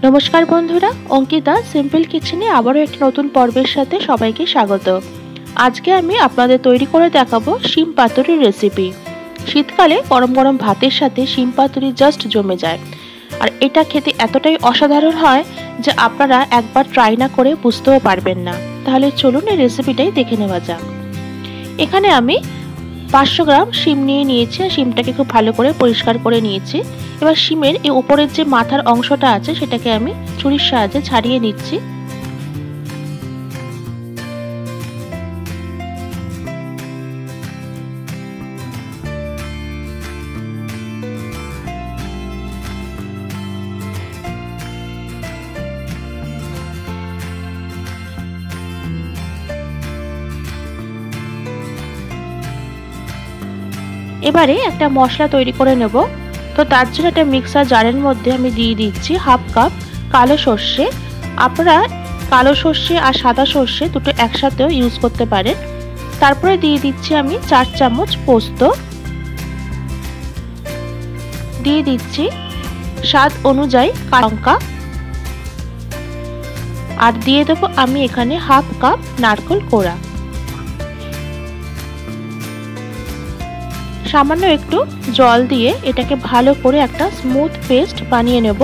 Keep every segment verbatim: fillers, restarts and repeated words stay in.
नमस्कार बंधुरा अंकिता सिम्पल किचेने आबारो एक नतून पर्वेर साथे सबाइके स्वागत। आज के आमी आपनादेर तैरी करे देखाबो शिम पातुरिर रेसिपि। शीतकाले गरम गरम भातेर साथे शिम पातुरि जस्ट जमे जाय और एटा खेते एतटाई असाधारण हय जे आपनारा एकबार ट्राई ना करे बुझतेও पारबेन ना। ताहले चलुन এই রেসিপিটাই দেখে নেওয়া যাক। এখানে আমি पाँचशो ग्राम शिम নিয়ে নিয়েছি। শিমটাকে খুব ভালো করে পরিষ্কার করে নিয়েছি। এবার শিমের এই উপরের যে মাথার অংশটা আছে সেটাকে আমি ছুরির সাহায্যে ছাড়িয়ে নিচ্ছি। এবারে একটা মশলা তৈরি করে নেব। তো তার জন্য একটা মিক্সার জারের মধ্যে আমি দিয়ে দিচ্ছি হাফ কাপ কালো সর্ষে। আপনারা কালো সর্ষে আর সাদা সর্ষে দুটো একসাথেও ইউজ করতে পারেন। তারপরে দিয়ে দিচ্ছি আমি চার চামচ পোস্ত, দিয়ে দিচ্ছি স্বাদ অনুযায়ী কাঁচা লঙ্কা, আর দিয়ে দেবো আমি এখানে হাফ কাপ নারকেল কোড়া। সামান্য একটু জল দিয়ে এটাকে ভালো করে একটা স্মুথ পেস্ট বানিয়ে নেব।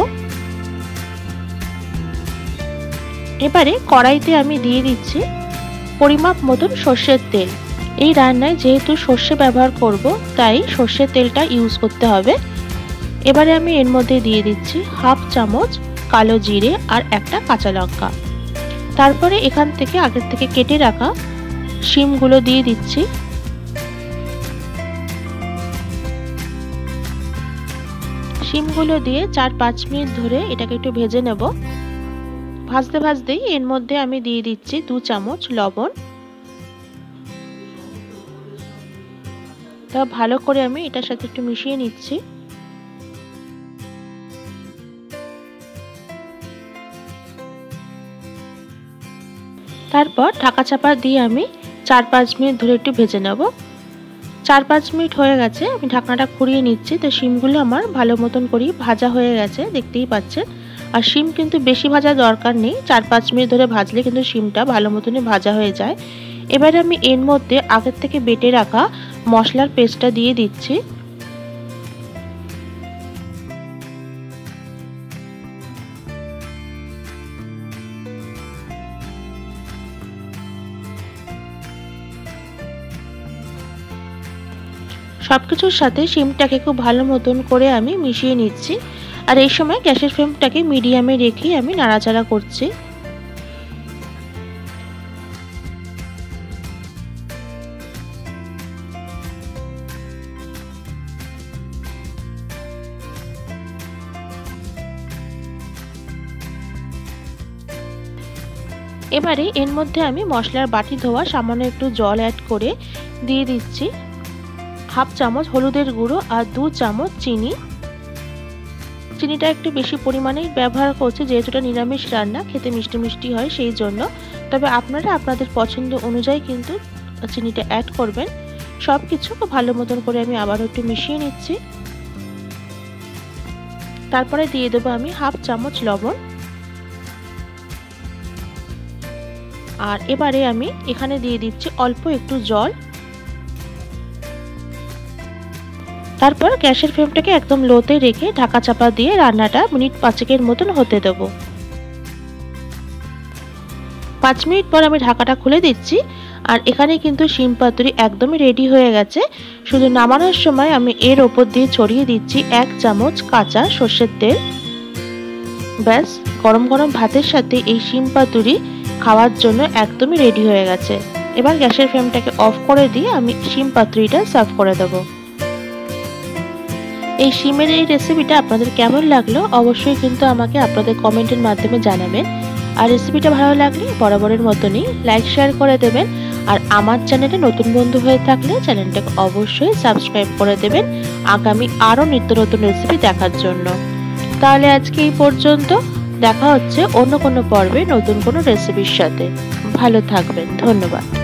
এবারে কড়াইতে আমি দিয়ে দিচ্ছি পরিমাপ মতন সর্ষের তেল। এই রান্নায় যেহেতু সর্ষে ব্যবহার করব তাই সর্ষের তেলটা ইউজ করতে হবে। এবারে আমি এর মধ্যে দিয়ে দিচ্ছি হাফ চামচ কালো জিরে আর একটা কাঁচা লঙ্কা। তারপরে এখান থেকে আগের থেকে কেটে রাখা শিমগুলো দিয়ে দিচ্ছি। শিমগুলো দিয়ে চার পাঁচ মিনিট ধরে এটাকে একটু ভেজে নেব। ভাজতে ভাজতেই এর মধ্যে আমি দিয়ে দিচ্ছি দু চামচ লবণ। তা ভালো করে আমি এটার সাথে একটু মিশিয়ে নিচ্ছি। তারপর ঢাকা চাপা দিয়ে আমি চার পাঁচ মিনিট ধরে একটু ভেজে নেব। চার পাঁচ মিনিট হয়ে গেছে, আমি ঢাকনাটা খুঁড়িয়ে নিচ্ছি। তো শিমগুলো আমার ভালো মতন করে ভাজা হয়ে গেছে, দেখতেই পাচ্ছেন। আর শিম কিন্তু বেশি ভাজা দরকার নেই, চার পাঁচ মিনিট ধরে ভাজলে কিন্তু শিমটা ভালো মতনই ভাজা হয়ে যায়। এবারে আমি এর মধ্যে আগের থেকে বেটে রাখা মশলার পেস্টটা দিয়ে দিচ্ছি। সবকিছুর সাথে শিমটাকে খুব ভালো মতন করে আমি মিশিয়ে নিচ্ছি। আর এই সময় গ্যাসের ফ্লেমটাকে মিডিয়ামে রেখে আমি নাড়াচাড়া করছি। এবারে এর মধ্যে আমি মশলার বাটি ধোয়া সামান্য একটু জল অ্যাড করে দিয়ে দিচ্ছি হাফ চামচ হলুদের গুঁড়ো আর দু চামচ চিনি। চিনিটা একটু বেশি পরিমাণেই ব্যবহার করছি যেহেতু এটা নিরামিষ রান্না, খেতে মিষ্টি মিষ্টি হয় সেই জন্য। তবে আপনারা আপনাদের পছন্দ অনুযায়ী কিন্তু চিনিটা অ্যাড করবেন। সব কিছু ভালো মতন করে আমি আবার একটু মিশিয়ে নিচ্ছি। তারপরে দিয়ে দেবো আমি হাফ চামচ লবণ। আর এবারে আমি এখানে দিয়ে দিচ্ছি অল্প একটু জল। তারপর গ্যাসের ফ্লেমটাকে একদম লোতে রেখে ঢাকা চাপা দিয়ে রান্নাটা মিনিট পাঁচেকের মতন হতে দেব। পাঁচ মিনিট পর আমি ঢাকাটা খুলে দিচ্ছি। আর এখানে কিন্তু শিম পাতুরি একদমই রেডি হয়ে গেছে। শুধু নামানোর সময় আমি এর ওপর দিয়ে ছড়িয়ে দিচ্ছি এক চামচ কাঁচা সর্ষের তেল। ব্যাস, গরম গরম ভাতের সাথে এই শিম পাতুরি খাওয়ার জন্য একদমই রেডি হয়ে গেছে। এবার গ্যাসের ফ্লেমটাকে অফ করে দিয়ে আমি শিম পাতুরিটা সার্ভ করে দেবো। এই শিমের এই রেসিপিটা আপনাদের কেমন লাগলো অবশ্যই কিন্তু আমাকে আপনাদের কমেন্টের মাধ্যমে জানাবেন। আর রেসিপিটা ভালো লাগলে বরাবরের মতনই লাইক শেয়ার করে দেবেন। আর আমার চ্যানেলে নতুন বন্ধু হয়ে থাকলে চ্যানেলটাকে অবশ্যই সাবস্ক্রাইব করে দেবেন আগামী আরও নিত্য নতুন রেসিপি দেখার জন্য। তাহলে আজকে এই পর্যন্ত, দেখা হচ্ছে অন্য কোনো পর্বে নতুন কোনো রেসিপির সাথে। ভালো থাকবেন, ধন্যবাদ।